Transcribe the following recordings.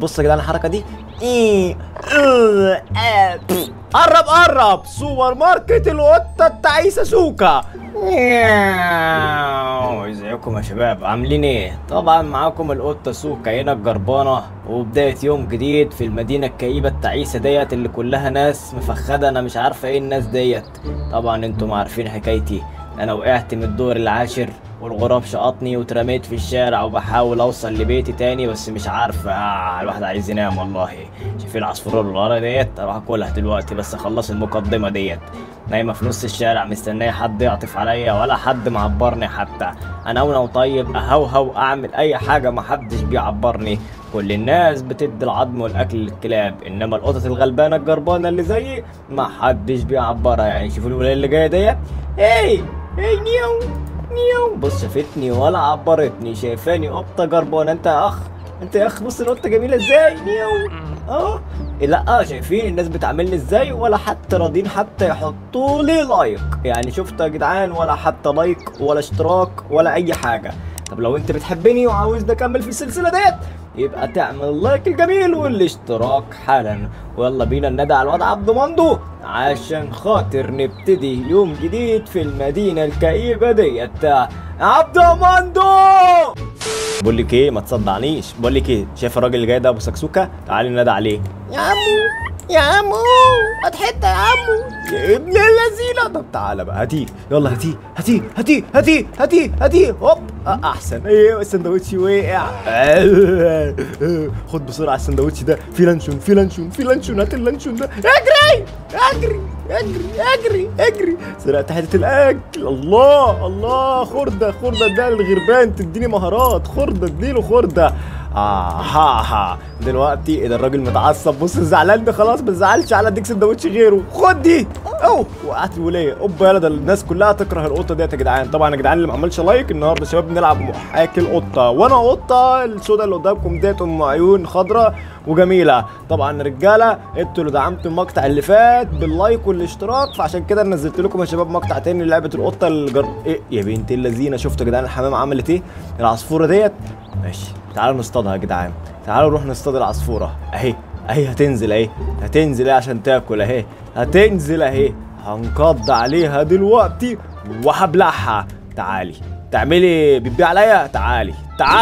بص يا جدعان الحركه دي. قرب قرب، سوبر ماركت القطه التعيسه سوكا. ازيكم يا شباب، عاملين ايه؟ طبعا معاكم القطه سوكا هنا الجربانه، وبدايه يوم جديد في المدينه الكئيبه التعيسه ديت اللي كلها ناس مفخده. انا مش عارفه ايه الناس ديت. طبعا انتم عارفين حكايتي، انا وقعت من الدور العاشر والغراب شقطني واترميت في الشارع وبحاول اوصل لبيتي تاني، بس مش عارف. الواحد عايز ينام والله. شايفين العصفوره اللي ورا ديت؟ اروح اكلها دلوقتي بس اخلص المقدمه ديت. نايمه في نص الشارع مستنيه حد يعطف عليا، ولا حد معبرني حتى. انا وطيب اهوهو اعمل اي حاجه، محدش بيعبرني. كل الناس بتدي العظم والاكل للكلاب، انما القطط الغلبانه الجربانه اللي زيي محدش بيعبرها. يعني شوفوا الولايه اللي جايه ديت. هي نيو نيو، بص شافتني ولا عبرتني، شايفاني قطه جربانه. انت يا اخ، انت يا اخ، بص القطه جميله ازاي. نيو لا، شايفين الناس بتعاملني ازاي؟ ولا حتى راضين حتى يحطوا لي لايك. يعني شفتوا يا جدعان، ولا حتى لايك ولا اشتراك ولا اي حاجه. طب لو انت بتحبني وعاوزني اكمل في السلسله ديت، يبقى تعمل اللايك الجميل والاشتراك حالا. ويلا بينا ندعي على الواد عبد مندو عشان خاطر نبتدي يوم جديد في المدينه الكئيبه ديت. عبد مندو، بقول لك ايه، ما تصدعنيش. بقول لك ايه، شايف الراجل اللي جاي ده ابو سكسوكه؟ تعالي ندى عليه. يا عمو يا عمو، هات حته يا عمو يا ابن اللذينه. طب تعالى بقى، هاتيه يلا، هاتيه هاتيه هاتيه هاتيه هاتيه هاتيه. هوب احسن. ايه السندوتش وقع. خد بسرعه السندوتش ده، في لانشون في لانشون في لانشون. هات اللانشون ده. اجري اجري اجري اجري اجري. سرقت حته الاكل. الله الله، خرده خرده اديها للغربان تديني مهارات. خرده اديله خرده. ها دلوقتي ايه ده؟ الراجل متعصب. بص زعلان ده خلاص، ما تزعلش، على اديك سندوتش غيره. خد دي. وقعت الوليه. اوبا يلا، ده الناس كلها تكره القطه ديت يا جدعان. طبعا يا جدعان اللي ما عملش لايك، النهارده شباب بنلعب محاكي القطه، وانا قطه السودا اللي قدامكم ديت ام عيون خضراء وجميله. طبعا رجاله انتوا اللي دعمتوا المقطع اللي فات باللايك والاشتراك، فعشان كده نزلت لكم يا شباب مقطع تاني لعبه القطه ايه يا بنت اللذينه. شفتوا يا جدعان الحمام عملت ايه؟ العصفوره ديت. ماشي تعالوا نصطادها يا جدعان، تعالوا نروح نصطاد العصفوره. اهي هتنزل اهي، هتنزل اهي عشان تاكل اهي، هتنزل اهي. هنقض عليها دلوقتي وهبلعها. تعالي تعملي بتبيع عليا؟ تعالي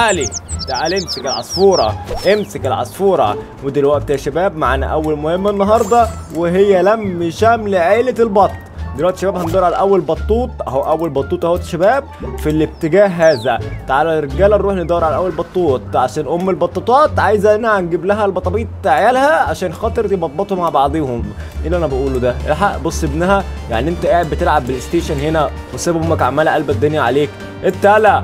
امسك العصفوره، امسك العصفوره. ودلوقتي يا شباب معانا اول مهمه النهارده، وهي لم شمل عيله البط. دلوقتي يا شباب هندور على اول بطوط اهو، اول بطوط اهو يا شباب في الاتجاه هذا. تعالوا يا رجاله نروح ندور على اول بطوط، عشان ام البطوطات عايزه نجيب لها البطابيط عيالها عشان خاطر يبطبطوا مع بعضيهم. ايه اللي انا بقوله ده؟ الحق بص ابنها، يعني انت قاعد بتلعب بلاي ستيشن هنا وسيب امك عماله قلب الدنيا عليك. ابتلى.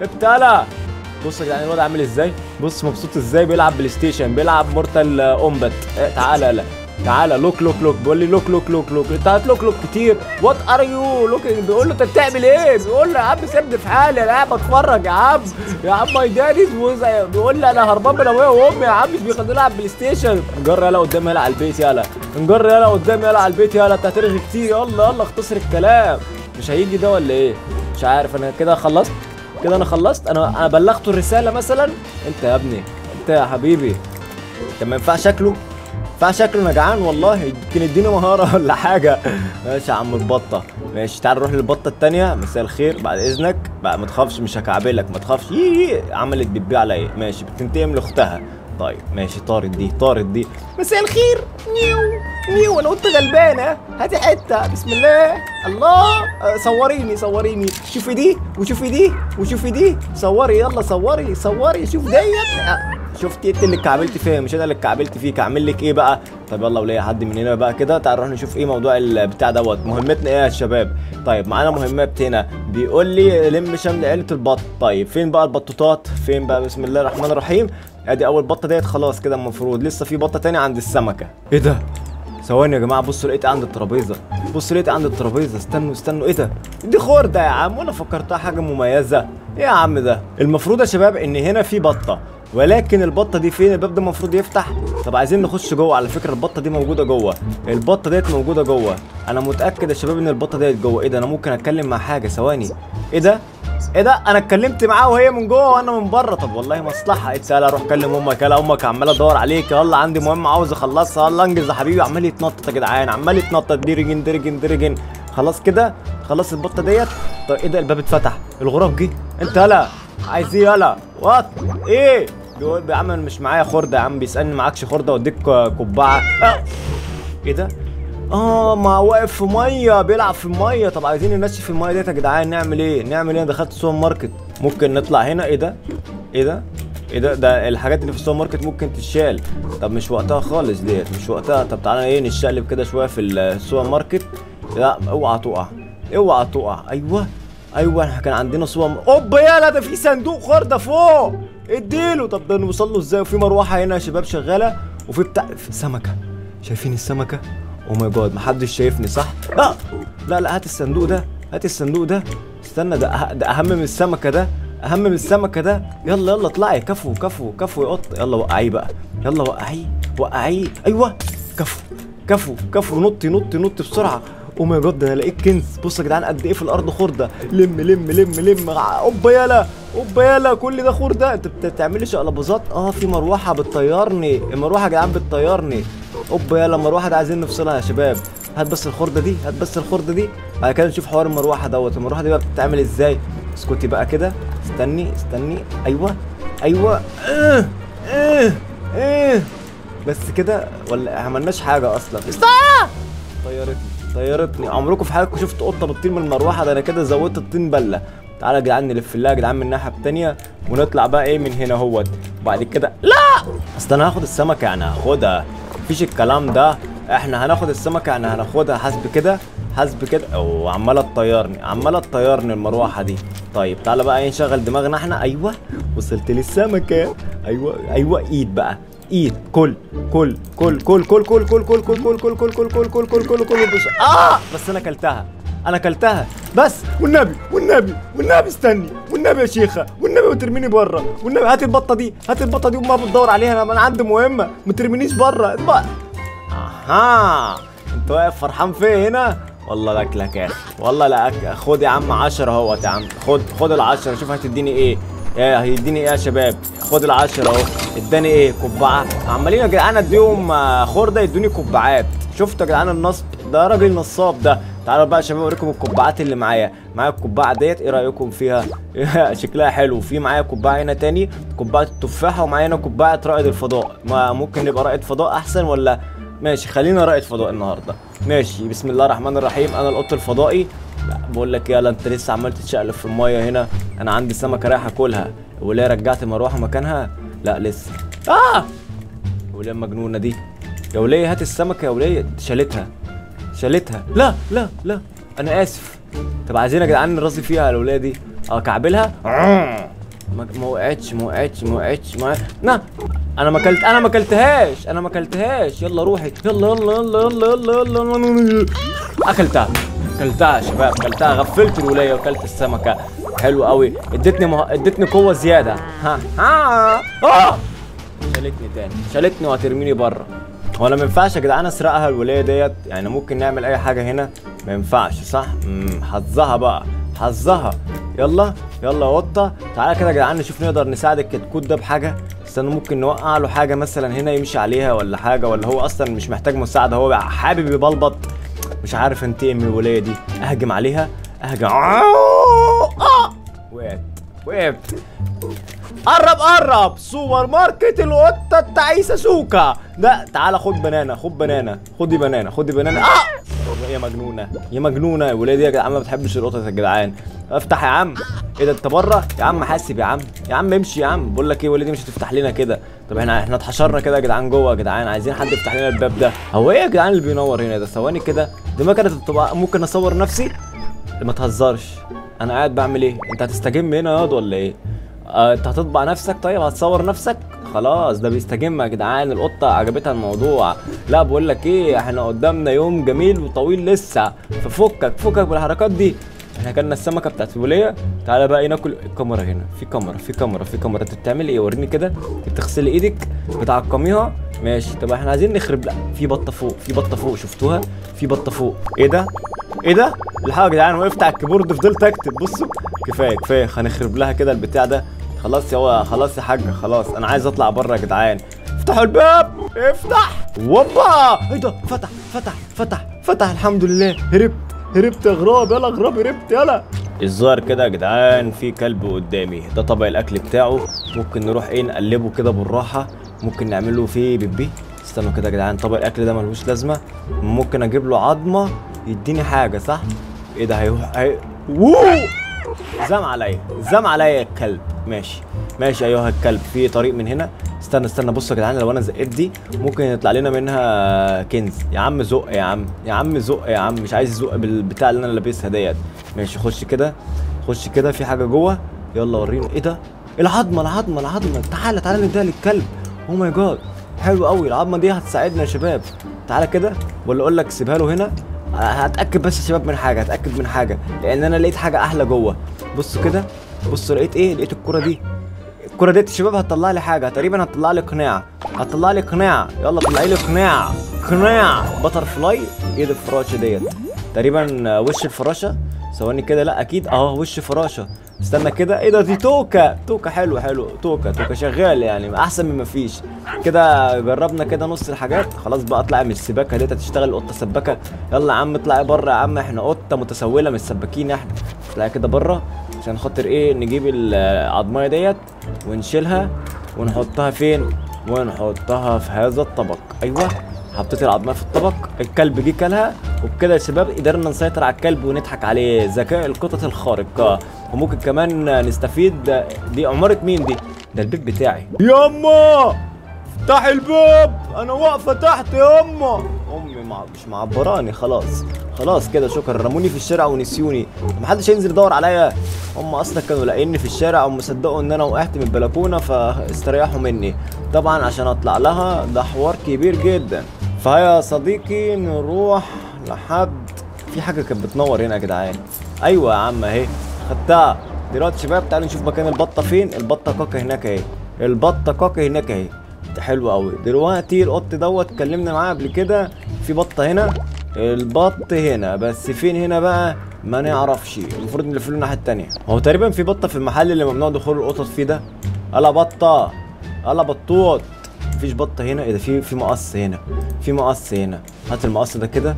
بص يا جدعان الواد عامل ازاي، بص مبسوط ازاي، بيلعب بلاي ستيشن، بيلعب مورتال اومبات. تعالى تعالى لوك بيقول لي لوك انت هتلوك كتير. وات ار يو لوكينج؟ بيقول له انت بتعمل ايه؟ بيقول له يا عم سيبني في حالي، انا قاعد بتفرج يا عم ماي داديز. بيقول لي انا هربان من ابويا وامي يا عم، مش بيخلوني العب بلاي ستيشن. نجر يلا قدام يلا على البيت، نجر يلا قدام يلا على البيت. انت هترغي كتير. يلا اختصر الكلام. مش هيجي ده ولا ايه؟ مش عارف. انا كده خلصت، انا خلصت. انا بلغته الرساله مثلا. انت يا ابني، انت يا حبيبي، انت ما ينفعش شكله انا جعان والله، يمكن يديني مهاره ولا حاجه. ماشي يا عم البطه، ماشي. تعال نروح للبطه الثانيه. مساء الخير، بعد اذنك بقى ما تخافش، مش هكعبلك، ما تخافش. عملت بتبيع عليا. ماشي بتنتقم لاختها. طيب ماشي، طارت دي. مساء الخير. نيو انا قلت غلبانه، هاتي حته. بسم الله. الله، صوريني. شوفي دي وشوفي دي. صوري يلا، صوري. شوف ديت. شفتي انت اللي اتكعبلت فيها، مش انا اللي اتكعبلت فيك. اعمل لك ايه بقى؟ طب يلا وليا حد من هنا بقى كده. تعال نروح نشوف ايه موضوع البتاع دوت. مهمتنا ايه يا شباب؟ طيب معانا مهمات هنا، بيقول لي لم شمل عيله البط. طيب فين بقى البطوطات؟ فين بقى؟ بسم الله الرحمن الرحيم. ادي اول بطه ديت خلاص كده. المفروض لسه في بطه تاني عند السمكه. ايه ده؟ ثواني يا جماعه، بصوا لقيت عند الترابيزه. استنوا. ايه ده؟ دي خرده يا عم، وانا فكرتها حاجه مميزه. ايه يا عم ده؟ المفروض يا شباب ان هنا في بطه، ولكن البطه دي فين؟ الباب ده المفروض يفتح. طب عايزين نخش جوه. على فكره البطه دي موجوده جوه، البطه ديت موجوده جوه. انا متاكد يا شباب ان البطه ديت جوه. ايه ده؟ انا ممكن اتكلم مع حاجه. ثواني. ايه ده؟ ايه ده؟ انا اتكلمت معاه وهي من جوه وانا من بره. طب والله مصلحه. اتسال اروح اكلم امك. يلا امك عماله ادور عليك. يلا عندي مهمه عاوز اخلصها. يلا انجز يا حبيبي. عمال يتنطط يا جدعان، عمال يتنطط. ديرجن ديرجن ديرجن. خلاص كده، خلص البطه ديت. طيب ايه ده؟ الباب اتفتح، الغراب جه. انت يلا عايز ايه؟ يلا وات ايه؟ بيقول يا عم مش معايا خرده. يا عم بيسالني معكش خرده واديك قبعه. ايه ده؟ ما واقف في ميه، بيلعب في الميه. طب عايزين ننشف الميه ديت يا جدعان. نعمل ايه؟ نعمل ايه؟ انا دخلت السوبر ماركت. ممكن نطلع هنا. ايه ده؟ ايه ده؟ ايه ده؟ ده الحاجات اللي في السوبر ماركت ممكن تتشال. طب مش وقتها خالص ديت، مش وقتها. طب تعالى ايه نتشقلب كده شويه في السوبر ماركت. لا اوعى تقع، اوعى تقع. ايوه ايوه، احنا كان عندنا سوبر اوبا يالا، ده في صندوق خرده فوق. اديله. طب ده نوصل له ازاي؟ وفي مروحه هنا يا شباب شغاله، وفي بتاع سمكه. شايفين السمكه؟ او ماي جاد، محدش شايفني صح؟ لا لا، هات الصندوق ده، هات الصندوق ده. استنى، ده اهم من السمكه ده، اهم من السمكه ده. يلا يلا اطلعي. كفو كفو كفو يا قط. يلا وقعيه بقى، يلا وقعيه وقعيه. ايوه كفو كفو كفو. نطي نطي نطي بسرعه. او ماي جاد، ده انا لقيت كنز. بصوا يا جدعان قد ايه في الارض خرده. لم لم لم لم. اوبا يالا اوبا يالا، كل ده خرده. انت بتعملي شقلباظات. في مروحه بتطيرني. المروحه يا جدعان بتطيرني. اوبا يالا، المروحه دي عايزين نفصلها يا شباب. هات بس الخرده دي، هات بس الخرده دي. بعد كده نشوف حوار المروحه دوت. المروحه دي بقى بتتعمل ازاي؟ اسكتي بقى كده، استني استني. ايوه ايوه. بس كده ولا عملناش حاجه اصلا؟ طيرتني طيرتني. عمركم في حياتكم شفتوا قطه بتطير من المروحه؟ ده انا كده زودت الطين بله. تعالى يا جدعان نلف لها يا جدعان من الناحيه الثانيه، ونطلع بقى ايه من هنا اهوت. وبعد كده لا، اصل انا هاخد السمكه يعني هاخدها، مفيش الكلام ده. احنا هناخد السمكه يعني هناخدها حسب كده حسب كده. عماله تطيرني، عماله تطيرني المروحه دي. طيب تعالى بقى نشغل دماغنا احنا. ايوه وصلت للسمكه. ايوه ايوه، ايد بقى ايد. كل كل كل كل كل كل كل كل كل كل كل كل كل كل كل كل كل كل. بس انا اكلتها، انا اكلتها. بس والنبي والنبي والنبي استني، والنبي يا شيخه، والنبي ما ترميني بره، والنبي هات البطه دي، هات البطه دي وما بتدور عليها. انا عندي مهمه، ما ترمينيش بره. انت واقف فرحان فيا هنا؟ والله لاكلك يا اخي، والله لا. خد يا عم 10 اهوت يا عم. خد ال10. شوف هتديني ايه. هيديني ايه يا شباب؟ خد ال10 اهو. اداني ايه؟ قبعه. عمالين يا جدعان اديهم خرده يدوني قبعات. شفتوا يا جدعان النصب ده؟ راجل نصاب ده. تعالوا بقى يا شباب اوريكم القبعات اللي معايا. معايا القبعه ديت، ايه رايكم فيها؟ شكلها حلو. في معايا قبعه هنا تاني، قبعه التفاحه. ومعايا هنا قبعه رائد الفضاء. ما ممكن نبقى رائد فضاء احسن ولا؟ ماشي خلينا رائد فضاء النهارده. ماشي بسم الله الرحمن الرحيم. انا القط الفضائي. لا بقول لك يلا، انت لسه عمال تتشقلب في الميه هنا. انا عندي سمكه رايح اكلها. وليه رجعت المروحه مكانها؟ لا لسه. وليه المجنونه دي؟ يا وليه هات السمكه يا وليه. شالتها شالتها. لا لا لا، انا اسف. طب عايزين يا جدعان نرازي فيها الوليه دي. كعبلها. ما وقعتش ما وقعتش ما وقعتش انا ما اكلتهاش. يلا روحي، يلا يلا يلا يلا يلا يلا. اكلتها يا شباب، اكلتها. غفلت الولايه واكلت السمكه. حلو قوي. ادتني قوه زياده. شالتني تاني، شالتني وهترميني بره. وانا ما ينفعش يا جدعان اسرقها الولايه ديت؟ يعني ممكن نعمل اي حاجه هنا؟ ما ينفعش صح؟ حظها بقى، حظها. يلا يلا يا قطه. تعالى كده يا جدعان نشوف نقدر نساعد الكتكوت ده بحاجه. استنى، ممكن نوقع له حاجه مثلا هنا يمشي عليها ولا حاجه، ولا هو اصلا مش محتاج مساعده، هو حابب يبلبط. مش عارف انتقم من الولايه دي. اهجم عليها، اهجم. وقعت. قرب سوبر ماركت القطه التعيسه سوكا ده. تعالى خد بنانا، خدي بنانا. يا مجنونه الولايه دي يا جدعان. ما بتحبش القطط يا جدعان. افتح يا عم. ايه ده انت بره يا عم؟ حاسب يا عم امشي يا عم. بقول لك ايه، الولايه دي مش هتفتح لنا كده. طب احنا اتحشرنا كده يا جدعان جوه يا جدعان. عايزين حد يفتح لنا الباب ده. هو ايه يا جدعان اللي بينور هنا ده؟ ثواني كده، دي ما كانت تبقى ممكن اصور نفسي. ما تهزرش، انا قاعد بعمل ايه؟ انت هتستجم هنا ياض ولا ايه؟ انت هتطبع نفسك؟ طيب هتصور نفسك؟ خلاص ده بيستجم يا جدعان. القطه عجبتها الموضوع. لا بقول لك ايه، احنا قدامنا يوم جميل وطويل لسه، ففكك بالحركات دي. احنا كلنا السمكه بتاعت الوليه. تعالى بقى ناكل. الكاميرا هنا، في كاميرا. انت بتعملي ايه؟ وريني كده. انت بتغسلي ايدك، بتعقميها. ماشي. طب احنا عايزين نخرب. لا في بطه فوق، شفتوها؟ في بطه فوق. ايه ده؟ ايه ده؟ الحقوا يا جدعان، وقفت على الكيبورد فضلت اكتب. بصوا كفايه كفايه، هنخرب لها كده البتاع ده. خلاص خلاص يا حاجه، خلاص انا عايز اطلع بره يا جدعان. افتحوا الباب، افتح. وبا ايه ده؟ فتح فتح فتح فتح، الحمد لله. هربت يا غراب، يلا غراب هربت يلا. الظاهر كده يا جدعان في كلب قدامي، ده طبق الاكل بتاعه. ممكن نروح ايه نقلبه كده بالراحه، ممكن نعمله فيه بيبي. استنوا كده يا جدعان، طبق الاكل ده ملوش لازمه. ممكن اجيب له عظمه يديني حاجه، صح؟ ايه ده؟ زم عليا الكلب. ماشي ايها الكلب، في طريق من هنا. استنى بصوا يا جدعان، لو انا زقيت دي ممكن يطلع لنا منها كنز. يا عم زق يا عم زق يا عم، مش عايز يزق بالبتاع اللي انا لابسها ديت. ماشي خش كده في حاجه جوه. يلا وريني ايه ده؟ العظمه. تعالى نديها للكلب. او ماي جاد، حلو قوي العظمه دي، هتساعدنا يا شباب. تعالى كده، ولا اقول لك سيبها له هنا. هتاكد بس يا شباب من حاجه، لان انا لقيت حاجه احلى جوه. بصوا كده، بصوا لقيت ايه؟ لقيت الكره دي يا شباب هتطلع لي حاجه تقريبا، هتطلع لي قناع. يلا طلعي لي قناع بتر فلاي. ايه ده الفراشه ديت؟ تقريبا وش الفراشه. ثواني كده، لا اكيد وش فراشه. استنى كده، ايه ده؟ دي توكه حلو توكه شغال يعني، احسن من ما فيش. كده جربنا كده نص الحاجات. خلاص بقى اطلع من السباكه ديت، هتشتغل القطه سباكه. يلا يا عم اطلعي بره يا عم، احنا قطه متسوله مش سباكين احنا. اطلعي كده بره عشان خاطر ايه، نجيب العضمايه ديت ونشيلها ونحطها فين؟ ونحطها في هذا الطبق. ايوه حطيت العضمايه في الطبق، الكلب جه كلها. وبكده يا شباب قدرنا نسيطر على الكلب ونضحك عليه. ذكاء القطط الخارق. وممكن كمان نستفيد. دي عمارة مين دي؟ ده البيت بتاعي. ياما افتحي الباب، انا واقفه تحت ياما. امي مش معبراني. خلاص كده شكرا. رموني في الشارع ونسيوني، محدش هينزل يدور عليا. هم اصلا كانوا لاقيني في الشارع ومصدقوا ان انا وقعت من البلكونه، فاستريحوا مني. طبعا عشان اطلع لها ده حوار كبير جدا. فهيا يا صديقي نروح لحد في حاجه كانت بتنور هنا يا جدعان. ايوه يا عم اهي، خدتها. دلوقتي شباب تعالوا نشوف مكان البطه فين. البطه كاكا هناك اهي. حلو قوي. دلوقتي القط دوت اتكلمنا معاه قبل كده. في بطه هنا، البط هنا، بس فين هنا بقى ما نعرفش. المفروض نلف له الناحيه التانيه. هو تقريبا في بطه في المحل اللي ممنوع دخول القطط فيه ده. الا بطوط. مفيش بطه هنا. ايه ده؟ في مقص هنا. هات المقص ده كده.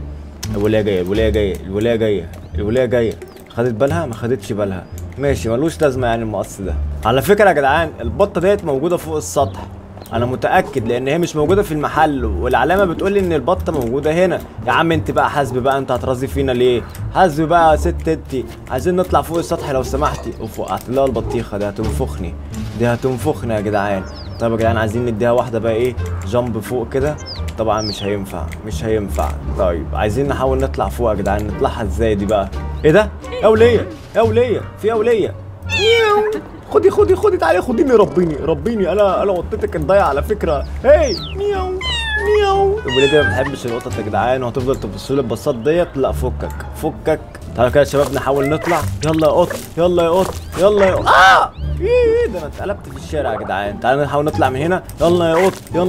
الولايه جايه. خدت بالها؟ ما خدتش بالها. ماشي ملوش لازمه يعني المقص ده. على فكره يا جدعان البطه ديت موجوده فوق السطح، انا متاكد، لان هي مش موجوده في المحل، والعلامه بتقول لي ان البطه موجوده هنا. يا عم انت بقى حاسب بقى، انت هترازي فينا ليه؟ حاسب بقى يا ست انت. عايزين نطلع فوق السطح لو سمحتي. وقعت لها البطيخه دي، هتنفخني يا جدعان. طيب يا جدعان عايزين نديها واحده بقى ايه، جامب فوق كده. طبعا مش هينفع. طيب عايزين نحاول نطلع فوق يا جدعان. نطلعها ازاي دي بقى؟ ايه ده؟ يا وليه خدي تعالي خديني. ربيني انا وطيتك الضايع على فكره. هاي مياو الولاد دي ما بتحبش القطط يا جدعان، وهتفضل تبص لي البصات ديت. لا فكك. تعالوا كده يا شباب نحاول نطلع. يلا يا قط. ايه ده؟ انا اتقلبت في الشارع يا جدعان. تعالوا نحاول نطلع من هنا. يلا يا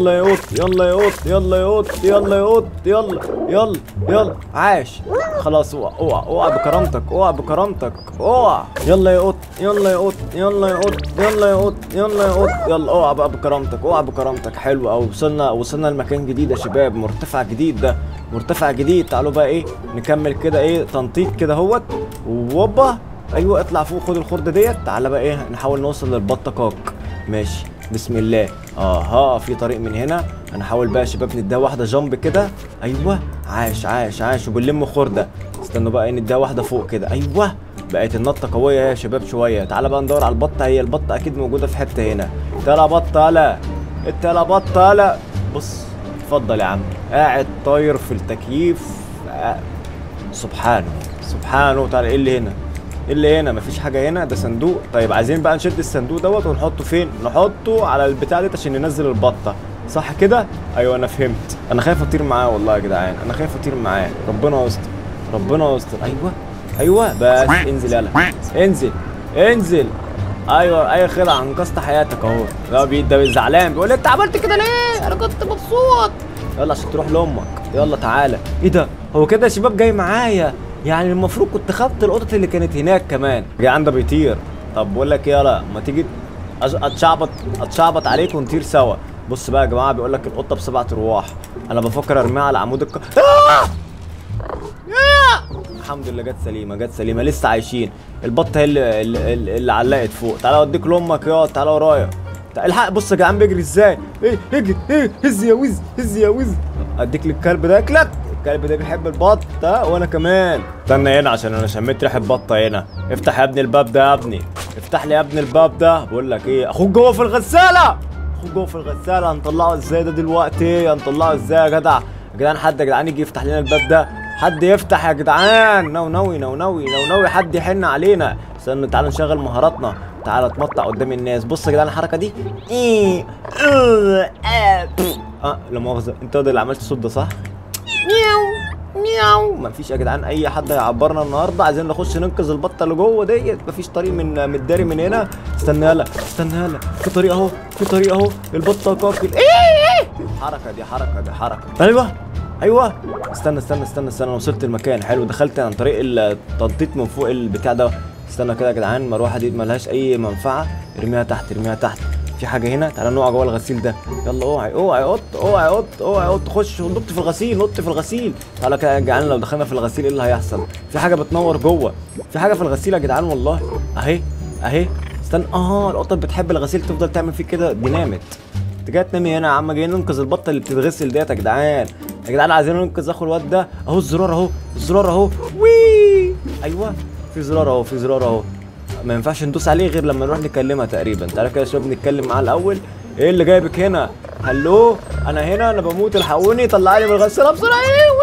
قط. عاش. خلاص اوعى بكرامتك. يلا يا قط. اوعى بقى بكرامتك. حلو قوي. وصلنا لمكان جديد يا شباب. مرتفع جديد. تعالوا بقى ايه نكمل كده ايه تنطيط كده اهوت. ووبا ايوه اطلع فوق، خد الخرده ديت. تعالى بقى ايه نحاول نوصل للبطه كاك. ماشي بسم الله. في طريق من هنا. هنحاول بقى يا شباب نديها واحده جامب كده. ايوه عاش. وبنلم خرده. استنوا بقى نديها واحده فوق كده. ايوه بقت النطه قويه يا شباب شويه. تعالى بقى ندور على البطه. هي البطه اكيد موجوده في حته هنا. تعالى بطه. بص اتفضل يا عم، قاعد طاير في التكييف. سبحانه. تعالى ايه اللي هنا؟ مفيش حاجه هنا، ده صندوق. طيب عايزين بقى نشد الصندوق دوت ونحطه فين؟ نحطه على البتاع ديت عشان ننزل البطه، صح كده؟ ايوه انا فهمت. انا خايف اطير معاه والله يا جدعان، ربنا يستر. ايوه بس انزل يلا. انزل. ايوه خلع انقذت حياتك اهو. ده زعلان بيقول انت عملت كده ليه؟ انا كنت مبسوط. يلا عشان تروح لامك. يلا تعالى. ايه ده؟ هو كده يا شباب جاي معايا. يعني المفروض كنت خدت القطط اللي كانت هناك كمان. جدعان ده بيطير. طب بقول لك ايه، يلا ما تيجي اتشعبط عليك ونطير سوا. بص بقى يا جماعه، بيقول لك القطه ب7 ارواح. انا بفكر ارميها على عمود الحمد لله جت سليمه، جت سليمه، لسه عايشين. البطه هي اللي علقت فوق. تعالى اوديك لامك، يا تعالى ورايا. الحق، بص يا جدعان بيجري ازاي. ايه اجري، ايه هز يا وز، هز يا وز. اديك للكلب ده ياكلك. الكلب ده بيحب البط وانا كمان. استنى هنا عشان انا شميت ريحه بطه هنا. افتح يا ابني الباب ده يا ابني، افتح لي يا ابني الباب ده. بقول لك ايه، اخوك جوه في الغساله، اخوك جوه في الغساله. هنطلعه ازاي ده دلوقتي؟ هنطلعه ازاي يا جدع؟ يا جدعان حد يا جدعان يجي يفتح لنا الباب ده، حد يفتح يا جدعان. نونوي نونوي نونوي، حد يحن علينا. استنى تعالى نشغل مهاراتنا. تعالى اتمطع قدام الناس. بص يا جدعان الحركه دي. لا مؤاخذه، انت اللي عملت الصوت ده صح؟ مياو مياو. مفيش يا جدعان اي حد هيعبرنا النهارده. عايزين نخش ننقذ البطه اللي جوه ديت. مفيش طريق من الداري من هنا. استنى يلا، استنى يلا، في طريق اهو، في طريق اهو. البطه كاكل. ايه حركه دي، حركه دي، حركه. ايوه ايوه. استنى استنى استنى استنى، انا وصلت المكان. حلو، دخلت عن طريق التنطيط من فوق البتاع ده. استنى كده يا جدعان، المروحه دي ملهاش اي منفعه. ارميها تحت، ارميها تحت. في حاجه هنا، تعالى نقع جوه الغسيل ده. يلا اوعي اوعي قط، اوعي قط، اوعي قط. خش ونط في الغسيل، نط في الغسيل. تعالى كده يا جدعان، لو دخلنا في الغسيل ايه اللي هيحصل؟ في حاجه بتنور جوه، في حاجه في الغسيل يا جدعان والله. اهي اهي. استنى، القطط بتحب الغسيل، تفضل تعمل فيه كده. دي نامت. انت جاي تنامي هنا يا عم؟ جايين ننقذ البطه اللي بتتغسل ديت يا جدعان. يا جدعان عايزين ننقذ اخو الواد ده. اهو الزرار اهو، الزرار اهو. وي ايوه، في زرار اهو، في زرار اهو. ما ينفعش ندوس عليه غير لما نروح نكلمها تقريبا. تعالى كده يا شباب نتكلم معاه الاول. ايه اللي جايبك هنا؟ هلو، انا هنا، انا بموت، الحقوني، طلعني من الغساله بسرعه.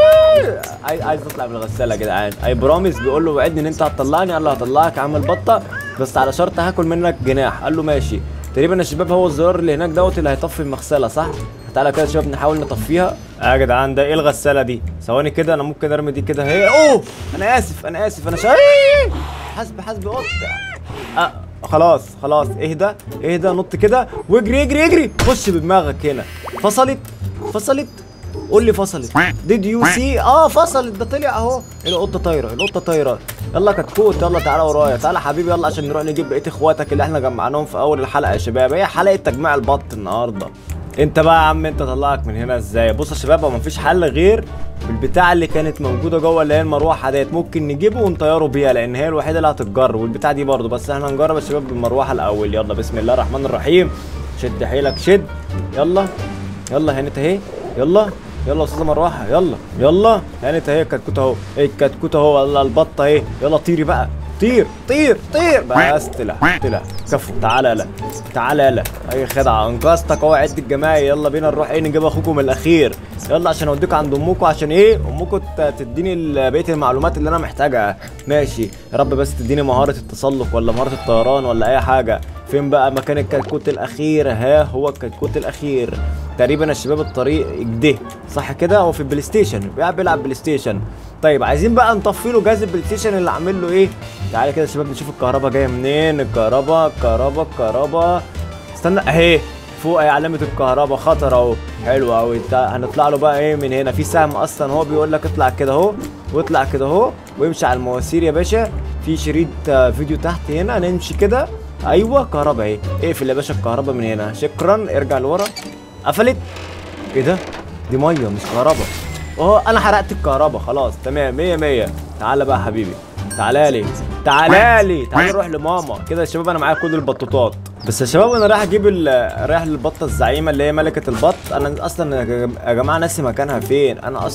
عايز اطلع من الغساله يا جدعان. اي برامس، بيقول له وعدني ان انت هتطلعني. قال له هطلعك يا عم البطه، بس على شرط هاكل منك جناح. قال له ماشي. تقريبا يا شباب هو الزرار اللي هناك دوت اللي هيطفي المغسله، صح؟ تعالى كده يا شباب نحاول نطفيها. يا جدعان ده ايه الغساله دي؟ ثواني كده، انا ممكن ارمي دي كده. هي انا اسف، انا اسف، انا حسبي حسبي قط. خلاص خلاص، اهدى اهدى، نط كده واجري اجري اجري. خش بدماغك هنا. فصلت فصلت. قول لي فصلت. ديد يو سي؟ فصلت. ده طلع اهو. القطه طايره، القطه طايره. يلا كتكوت، يلا تعالى ورايا، تعالى حبيبي، يلا عشان نروح نجيب بقيه اخواتك اللي احنا جمعناهم في اول الحلقه يا شباب. هي حلقه تجميع البط النهارده. انت بقى يا عم، انت طلعك من هنا ازاي؟ بص يا شباب، هو مفيش حل غير بالبتاع اللي كانت موجوده جوه، اللي هي المروحه ديت. ممكن نجيبه ونطيره بيها، لان هي الوحيده اللي هتتجر. والبتاع دي برضه، بس احنا هنجرب يا شباب بالمروحه الاول. يلا بسم الله الرحمن الرحيم. شد حيلك، شد. يلا يلا، هانت اهي. يلا يلا يا استاذه مروحه، يلا يلا. هانت اهي الكتكوت اهو، الكتكوت اهو. يلا البطه اهي. يلا طيري بقى، طير طير طير. بس طلع طلع. كفو. تعالى يلا، تعالى يلا. اي خدعه، انقذتك اهو. عد الجماعي، يلا بينا نروح نجيب اخوكم الاخير. يلا عشان اوديكوا عند امكم، عشان امكم تديني بقيه المعلومات اللي انا محتاجها. ماشي يا رب، بس تديني مهاره التسلق ولا مهاره الطيران ولا اي حاجه. فين بقى مكان الكتكوت الاخير؟ ها هو الكتكوت الاخير تقريبا يا شباب. الطريق كده صح كده؟ هو في البلاي ستيشن، بيلعب بلاي ستيشن. طيب عايزين بقى نطفي له جهاز البلاي ستيشن اللي عامل له ايه. تعالى كده يا شباب نشوف الكهرباء جايه منين. الكهرباء. استنى اهي فوق، اهي علامه الكهرباء. خطر اهو، حلو قوي. هنطلع له بقى من هنا. في سهم اصلا، هو بيقول لك اطلع كده اهو، واطلع كده اهو، وامشي على المواسير يا باشا. في شريط فيديو تحت هنا، نمشي كده. ايوه كهرباء اهي. اقفل يا باشا الكهرباء من هنا، شكرا. ارجع لورا. قفلت. ايه ده؟ دي ميه مش كهرباء. انا حرقت الكهرباء خلاص، تمام، 100 100. تعالى بقى يا حبيبي، تعالى لي تعالى نروح لماما كده يا شباب. انا معايا كل البطوطات، بس يا شباب انا رايح اجيب رايح للبطه الزعيمه اللي هي ملكه البط. انا اصلا يا جماعه ناسي مكانها فين.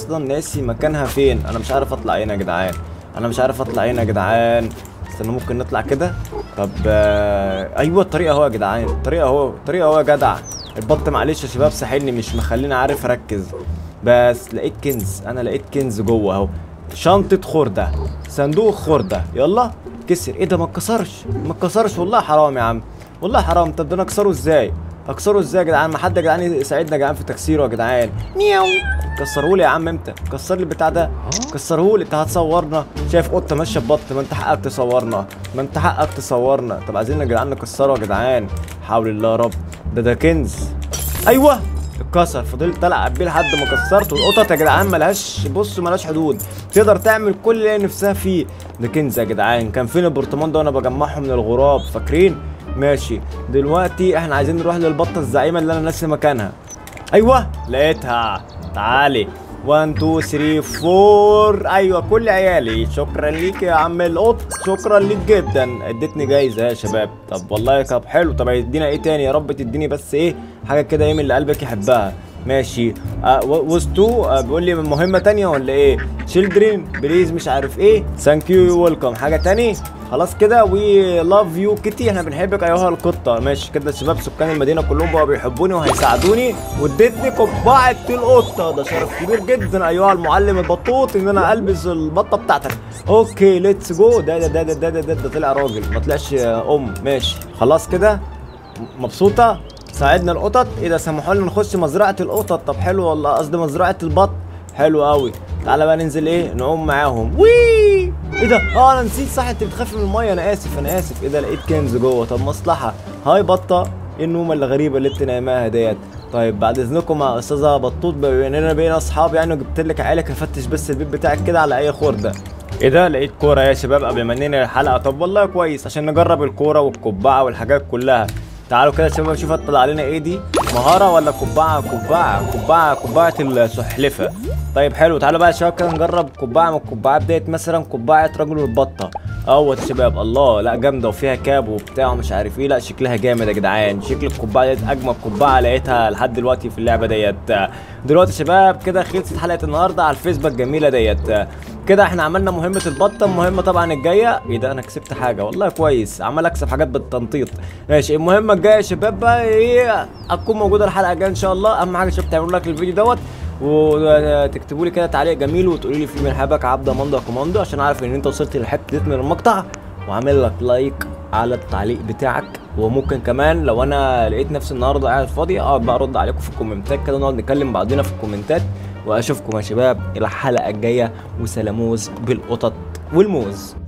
انا مش عارف اطلع هنا يا جدعان. يا جدعان. استنى، ممكن نطلع كده. طب ايوه الطريق اهو يا جدعان، الطريق اهو يا جدع. البط معلش يا شباب ساحلني، مش مخليني عارف اركز. بس لقيت كنز، انا لقيت كنز جوه اهو. شنطه خرده، صندوق خرده. يلا كسر. ايه ده؟ ما اتكسرش والله. حرام يا عم، والله حرام. طب ده انا اكسره ازاي يا جدعان؟ ما حد يا جدعان يساعدنا يا جدعان في تكسيره يا جدعان. مياو. كسرهولي يا عم، امتى كسر لي البتاع ده؟ كسرهولي. انت هتصورنا؟ شايف قطه ماشيه ببط؟ ما انت حقك تصورنا. طب عايزين يا جدعان نكسره يا جدعان. حول الله يا رب. ده كنز. ايوه اتكسر، فضلت العب بيه لحد ما كسرته. القطط يا جدعان ملهاش بص ملهاش حدود، تقدر تعمل كل اللي هي نفسها فيه. ده كنز يا جدعان. كان فين البرطمان ده وانا بجمعهم من الغراب فاكرين؟ ماشي دلوقتي احنا عايزين نروح للبطه الزعيمه اللي انا ناسي مكانها. ايوه لقيتها، تعالي 1 2 3 4. ايوه كل عيالي. شكرا ليك يا عم القط، شكرا ليك جدا، اديتني جايزه يا شباب. طب والله طب حلو. طب هيدينا ايه تاني؟ يا رب تديني بس ايه حاجه كده ايه من اللي قلبك يحبها. ماشي وستو بيقول لي مهمه تانية ولا ايه؟ تشيلدرين بليز مش عارف ايه، ثانك يو ويلكم. حاجه تاني؟ خلاص كده. وي لاف يو كيتي، احنا بنحبك ايها القطه. ماشي كده الشباب سكان المدينه كلهم بقوا بيحبوني وهيساعدوني، واديتني قبعه القطه. ده شرف كبير جدا ايها المعلم البطوط ان انا البس البطه بتاعتك. اوكي ليتس جو. ده طلع راجل ما طلعش ماشي خلاص كده. مبسوطه؟ ساعدنا القطط. ايه ده سمحوا لنا نخش مزرعه القطط. طب حلو والله، قصدي مزرعه البط. حلو قوي. تعالى بقى ننزل ايه نعوم معاهم. وي ايه ده؟ انا نسيت صح، انت بتخافي من الميه. انا اسف. ايه ده لقيت كنز جوه. طب مصلحه. هاي بطه، ايه النومه الغريبه اللي انت نايماها ديت؟ طيب بعد اذنكم يا استاذه بطوط، بما اننا بقينا اصحاب يعني وجبت لك عيالك، هفتش بس البيت بتاعك كده على اي خرده. ايه ده لقيت كوره يا شباب قبل ما ننهي الحلقه. طب والله كويس عشان نجرب الكوره والقبعه والحاجات كلها. تعالوا كده يا شباب نشوف هتطلع علينا ايه دي، مهاره ولا قبعه السحلفه. طيب حلو. تعالوا بقى يا شباب كده نجرب قبعه من القبعات ديت، مثلا قبعه رجل البطه اهوت يا شباب. الله لا جامده وفيها كاب وبتاع ومش عارف ايه. لا شكلها جامد يا جدعان. شكل القبعه ديت اجمل قبعه لقيتها لحد دلوقتي في اللعبه ديت. دلوقتي يا شباب كده خلصت حلقه النهارده على الفيسبوك الجميله ديت. كده احنا عملنا مهمه البطه. المهمه طبعا الجايه ايه ده؟ انا كسبت حاجه والله كويس، عمال اكسب حاجات بالتنطيط. ماشي المهمه الجايه يا شباب بقى ايه؟ هتكون موجوده الحلقه الجايه ان شاء الله. اهم حاجه شباب تعملوا لايك للفيديو دوت، وتكتبوا لي كده تعليق جميل وتقولوا لي في من حبك عبده مندو كوماندو، عشان اعرف ان انت وصلت للحته ديت من المقطع، وعامل لك لايك على التعليق بتاعك. وممكن كمان لو انا لقيت نفسي النهارده قاعد فاضي اقعد بقى ارد عليكم في الكومنتات كده، نقعد نتكلم بعضنا في الكومنتات. واشوفكم يا شباب الى الحلقه الجايه، وسلاموز بالقطط والموز.